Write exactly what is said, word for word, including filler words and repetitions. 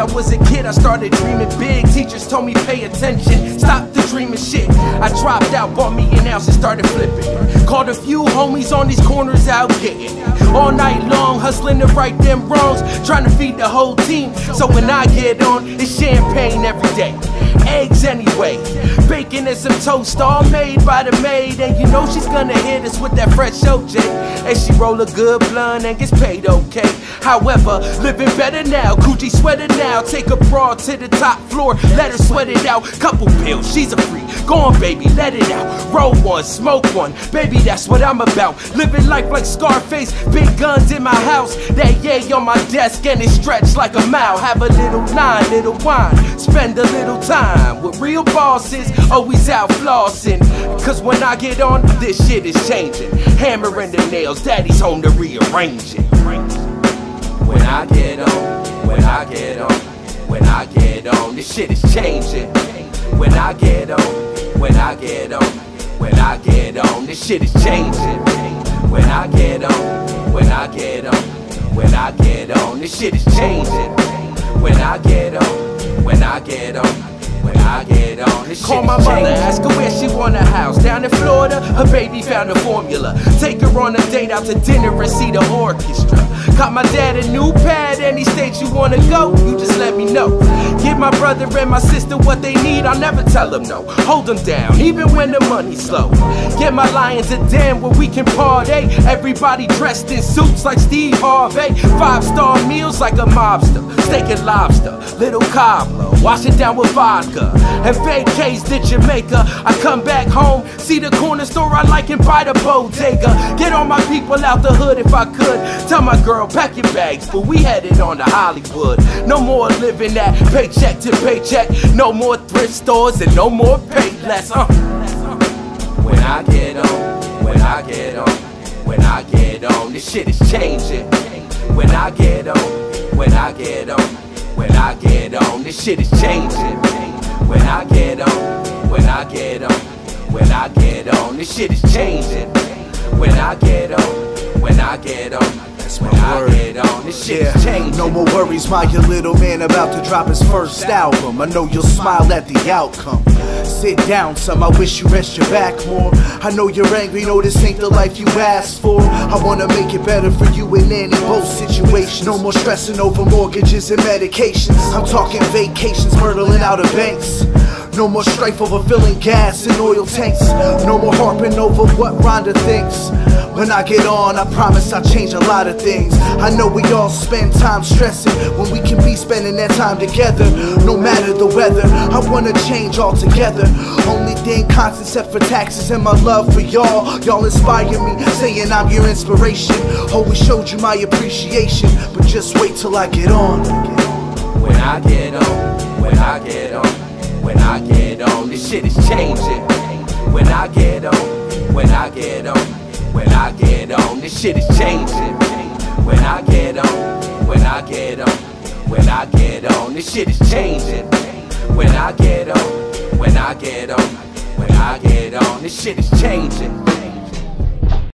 I was a kid, I started dreaming big. Teachers told me pay attention, stop the dreaming shit. I dropped out, bought me an ounce and started flipping. Called a few homies on these corners out getting it. All night long, hustling to right them wrongs, trying to feed the whole team. So when I get on, it's champagne every day. Eggs anyway, bacon and some toast, all made by the maid. And you know she's gonna hit us with that fresh O J. And she roll a good blunt and gets paid okay. However, living better now, Gucci sweater now. Take a broad to the top floor, let her sweat it out. Couple pills, she's a freak. Go on baby, let it out. Roll one, smoke one, baby that's what I'm about. Living life like Scarface, big guns in my house. That yay on my desk and it stretched like a mile. Have a little nine, little wine, spend a little time with real bosses, always out flossing. Cause when I get on, this shit is changing. Hammering the nails, daddy's home to rearrange it. When I get on, when I get on, when I get on, this shit is changing. When I get on, when I get on, when I get on, this shit is changing. When I get on, when I get on, when I get on, this shit is changing. When I get on, when I get on, when I get on, this shit is changing. Call my mother, ask her where she want a house. Down in Florida, her baby found a formula. Take her on a date out to dinner and see the orchestra. Got my dad a new pad, any state you wanna go, you just let me know. Give my brother and my sister what they need, I'll never tell them no. Hold them down, even when the money's slow. Get my lions a den where we can party. Everybody dressed in suits like Steve Harvey. Five-star meals like a mobster. Steak and lobster, little cobbler, wash it down with vodka. And vacays to Jamaica. I come back home, see the corner store I like and buy the bodega. Get all my people out the hood if I could. Tell my girl, pack your bags, but we headed on to Hollywood. No more living that paycheck to paycheck. No more thrift stores and no more pay less. Uh. When I get on, when I get on, when I get on, this shit is changing. When I get on, when I get on, when I get on, this shit is changing. When I get on, when I get on, when I get on, this shit is changing. When I get on, when I get on, when I get on, this shit yeah. is changing. No more worries, my your little man about to drop his first album. I know you'll smile at the outcome. Sit down, some, I wish you rest your back more. I know you're angry, no this ain't the life you asked for. I wanna make it better for you in any both situations. No more stressing over mortgages and medications. I'm talking vacations, myrtling out of banks. No more strife over filling gas in oil tanks. No more harping over what Rhonda thinks. When I get on, I promise I'll change a lot of things. I know we all spend time stressing when we can be spending that time together. No matter the weather, I wanna change altogether. Only thing constant except for taxes and my love for y'all. Y'all inspire me, saying I'm your inspiration. Always showed you my appreciation, but just wait till I get on. When I get on, when I get on, when I get on, this shit is changing. When I get on, when I get on, when I get on, this shit is changing. When I get on, when I get on, when I get on, this shit is changing. When I get on, when I get on, when I get on, this shit is changing.